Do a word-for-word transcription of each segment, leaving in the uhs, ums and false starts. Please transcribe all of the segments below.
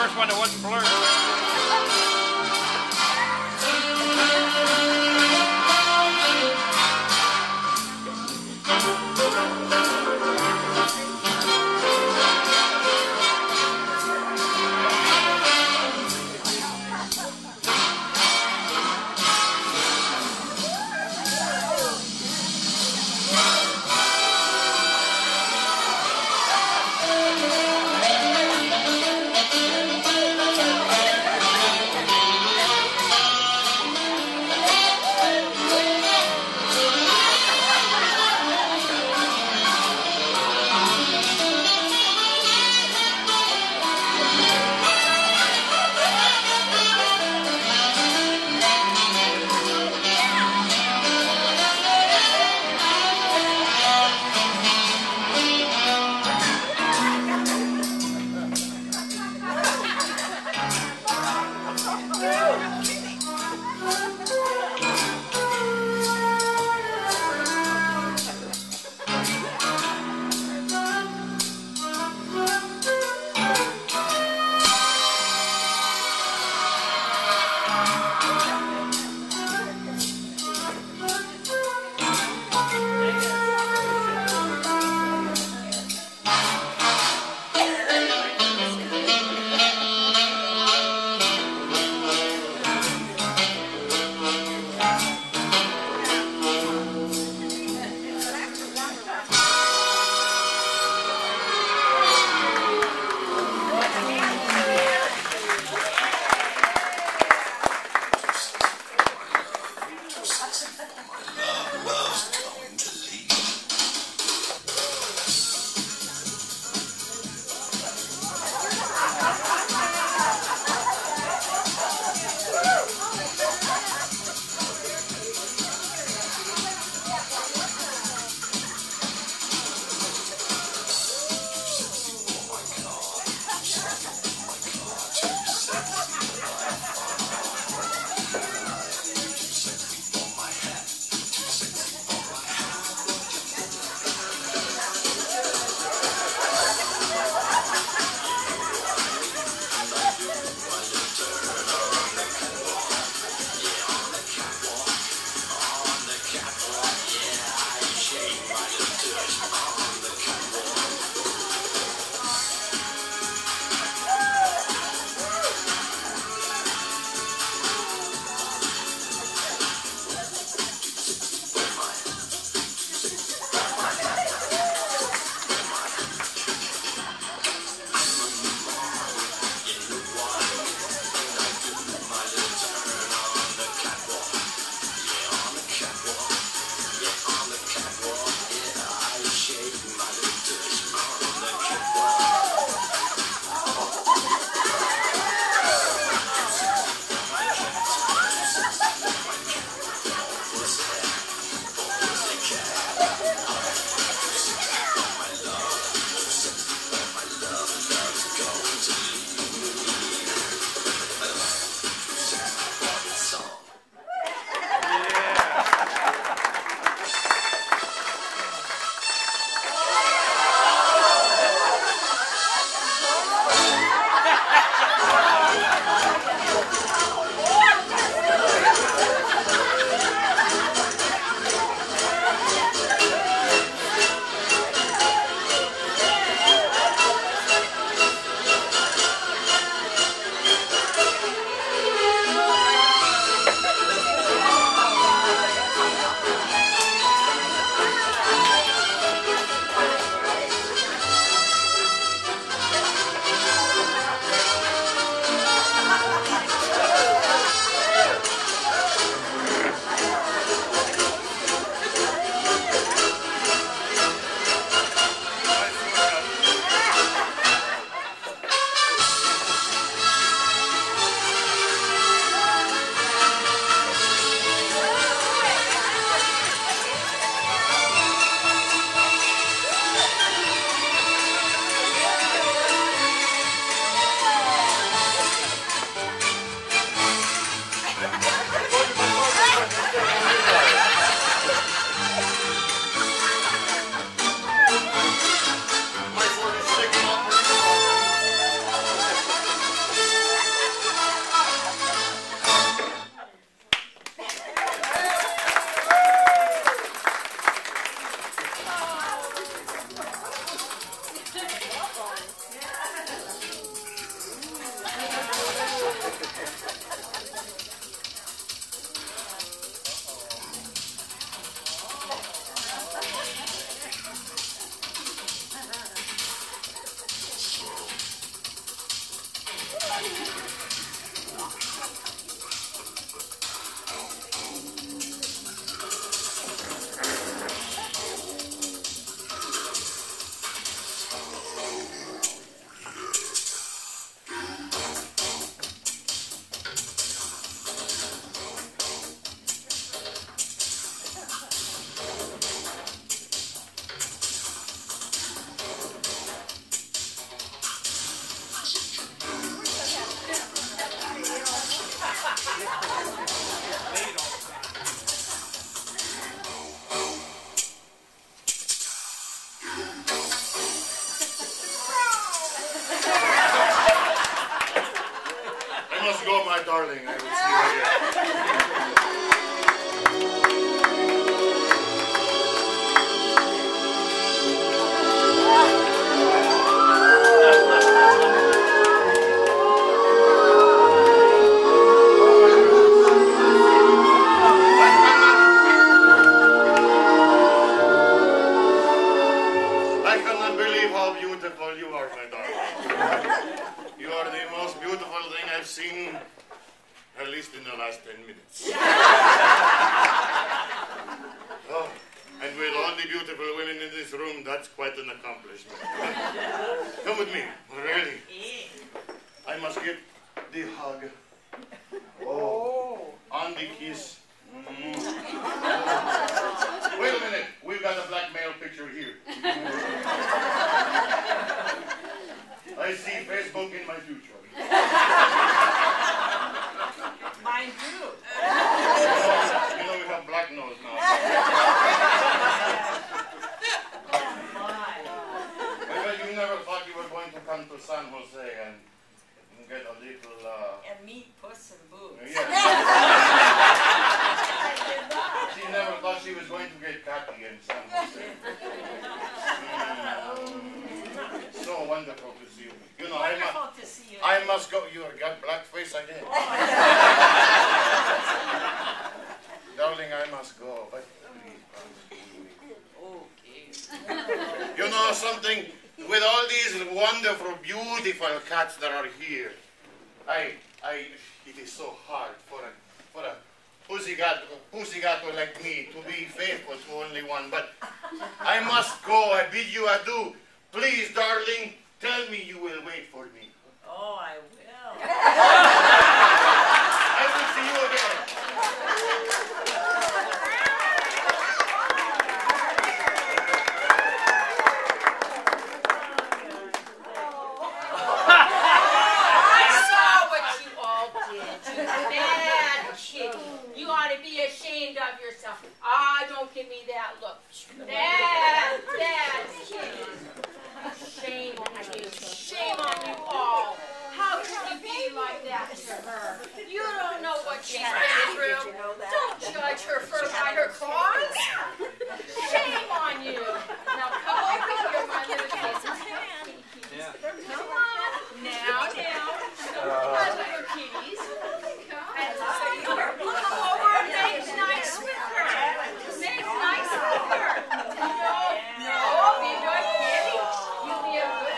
first one that wasn't blurred. Darling, I will see you again. I cannot believe how beautiful you are, my darling. You are the most beautiful thing I've seen, at least in the last ten minutes. Oh, and with all the beautiful women in this room, that's quite an accomplishment. Come with me, really. I must get the hug. Oh, and the kiss. Mm. Wait a minute, we've got a blackmail picture here. I see Facebook in my future. Mine too. You know we have black nose now. Oh my. Well, you never thought you were going to come to San Jose and get a little... Uh... And meet Puss in Boots. Yeah. She never thought she was going to get Cathy in San Jose. Mm. So wonderful to see you. You know, I Wonderful must, to see you. I must go. You got blackface again. Darling, I must go. But Okay. you know something? With all these wonderful, beautiful cats that are here, I, I, it is so hard for a, for a pussycat, pussygato like me to be faithful to only one. But I must go. I bid you adieu. Please, darling, tell me you will wait for me. Oh, I will. I will see you again. I saw what you all did. You bad kid. You ought to be ashamed of yourself. Ah, don't give me that look. Bad, bad kid. Shame on you. Shame on you all. How can you be like that to her? You don't know what she's been through. Don't judge her fur by her claws. Shame on you. Now come over here, my little kitties. Come on. Now, now. My little kitties. Come over and make nice with her. Make nice with her. No, no, be good kitty. You be a good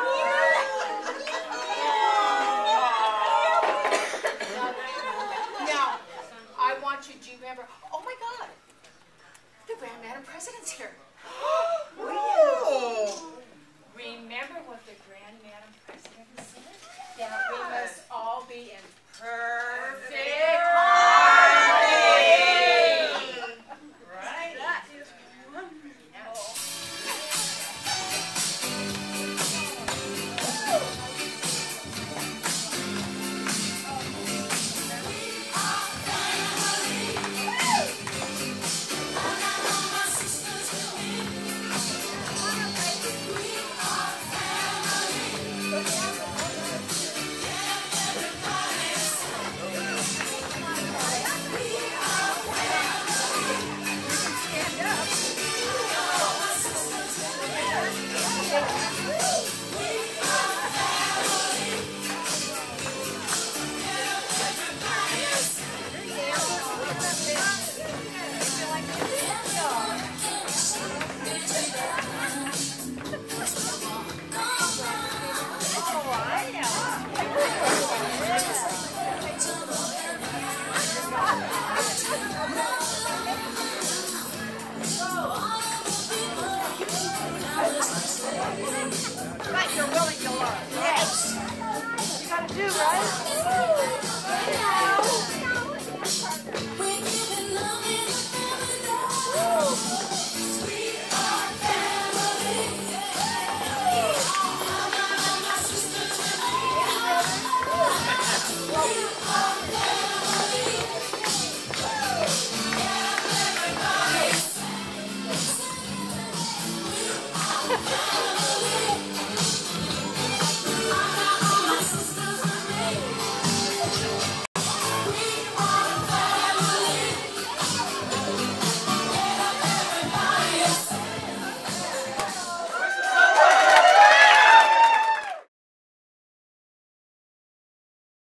Now, I want you to remember, oh my God, the Grand Madam President's here. Oh. Remember what the Grand Madam President said? That we must all be in perfect harmony. Right. Look too, right?